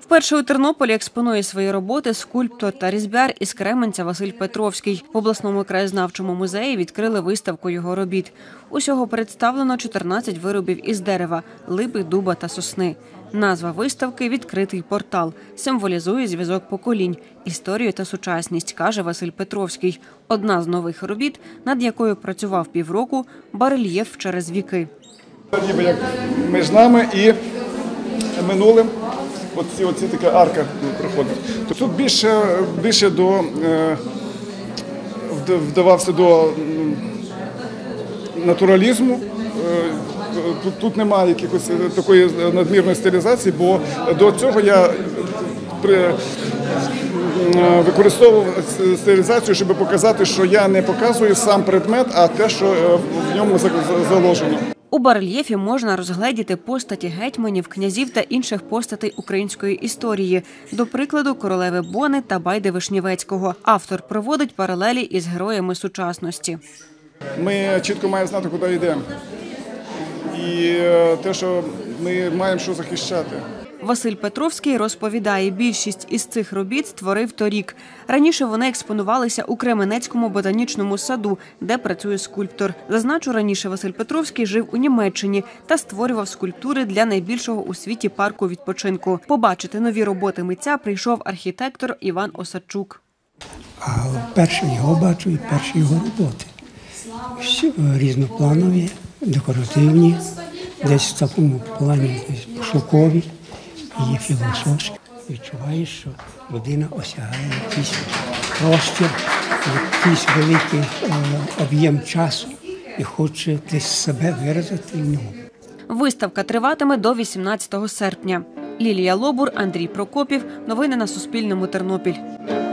Вперше у Тернополі експонує свої роботи скульптор та різьбяр із Кременця Василь Петровський. В обласному краєзнавчому музеї відкрили виставку його робіт. Усього представлено 14 виробів із дерева – липи, дуба та сосни. Назва виставки – «Відкритий портал». Символізує зв'язок поколінь, історію та сучасність, каже Василь Петровський. Одна з нових робіт, над якою працював півроку – барельєф через віки. Ніби як між нами і минулим. Оці така арка проходить. Тут більше вдавався до натуралізму. Тут немає якихось такої надмірної стилізації, бо до цього я використовував стилізацію, щоб показати, що я не показую сам предмет, а те, що в ньому заложено. У барельєфі можна розгледіти постаті гетьманів, князів та інших постатей української історії. До прикладу, королеви Бони та Байди Вишневецького. Автор проводить паралелі із героями сучасності. Ми чітко маємо знати, куди йдемо. І те, що ми маємо що захищати. Василь Петровський розповідає, більшість із цих робіт створив торік. Раніше вони експонувалися у Кременецькому ботанічному саду, де працює скульптор. Зазначу, раніше Василь Петровський жив у Німеччині та створював скульптури для найбільшого у світі парку відпочинку. Побачити нові роботи митця прийшов архітектор Іван Осадчук. А вперше його бачу і перші його роботи. Різнопланові, декоративні, десь в такому плані шокові. Є філософське. Відчуваєш, що людина осягає якийсь простір, якийсь великий об'єм часу і хоче десь себе виразити в ньому. Виставка триватиме до 18 серпня. Лілія Лобур, Андрій Прокопів. Новини на Суспільному. Тернопіль.